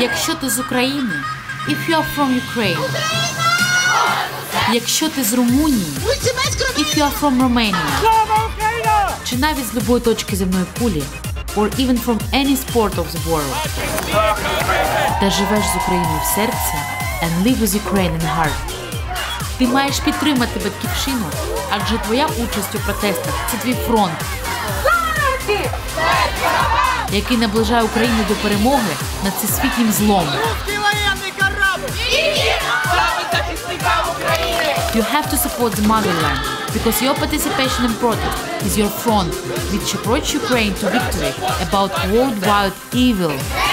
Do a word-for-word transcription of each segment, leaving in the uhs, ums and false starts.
Якщо ти з України, if you are from Ukraine. Якщо ти з Румунії, if you are from Romania. Чи навіть з любої точки земної кулі, or even from any sport of the world. Та живеш з Україною в серці and live with Ukraine in heart. Ти маєш підтримати батьківщину, адже твоя участь у протестах – це твій фронт, який наближає Україну до перемоги над всесвітнім злом. You have to support the motherland, because your participation in protest is your front, which approach Ukraine to victory about worldwide evil.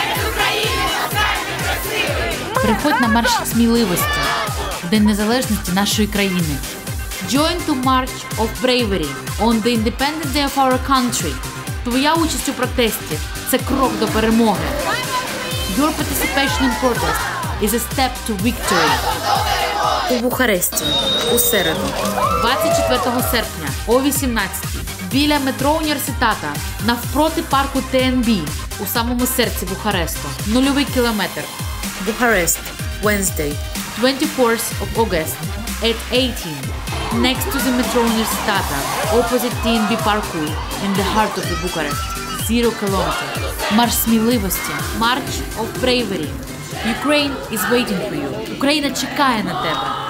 Приходь на марш сміливості, в День Незалежності нашої країни. Join to March of Bravery on the Independence Day of our country. Твоя участь у протесті – це крок до перемоги. Your participation in protest is a step to victory. У Бухаресті, у середу, двадцять четвертого серпня, о вісімнадцятій, біля метро Університета, навпроти парку Т Н Б, у самому серці Бухаресту. Нульовий кілометр. Bucharest, Wednesday, twenty-fourth of August, at eighteen, next to the metro Universitata, opposite T N B Parkour, in the heart of the Bucharest. Zero kilometer. Марш сміливості. March of Bravery. Ukraine is waiting for you. Україна чекає на тебе.